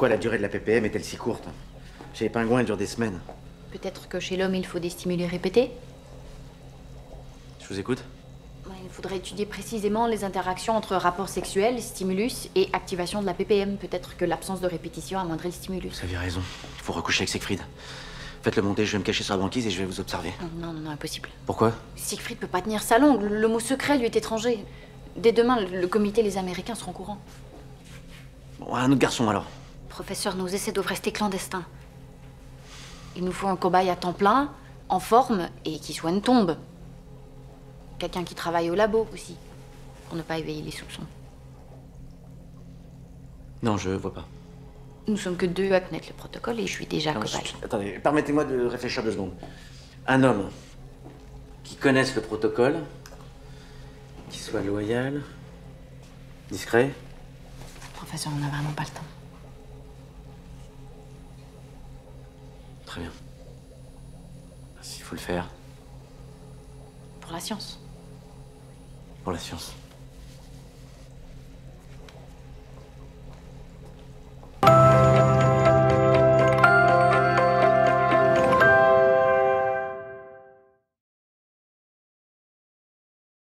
Pourquoi la durée de la PPM est-elle si courte? Chez les pingouins, elle dure des semaines. Peut-être que chez l'homme, il faut des stimuli répétés. Je vous écoute. Il faudrait étudier précisément les interactions entre rapport sexuel, stimulus et activation de la PPM. Peut-être que l'absence de répétition amoindrit le stimulus. Vous avez raison. Il faut recoucher avec Siegfried. Faites-le monter, je vais me cacher sur la banquise et je vais vous observer. Non, impossible. Pourquoi? Siegfried peut pas tenir sa langue. Le mot secret lui est étranger. Dès demain, le comité et les Américains seront au courant. Bon, un autre garçon alors. Professeur, nos essais doivent rester clandestins. Il nous faut un cobaye à temps plein, en forme et qui soit une tombe. Quelqu'un qui travaille au labo aussi, pour ne pas éveiller les soupçons. Non, je vois pas. Nous sommes que deux à connaître le protocole et je suis déjà cobaye. Attendez, permettez-moi de réfléchir 2 secondes. Un homme qui connaisse le protocole, qui soit loyal, discret. Professeur, on n'a vraiment pas le temps. Très bien. S'il faut le faire. Pour la science. Pour la science.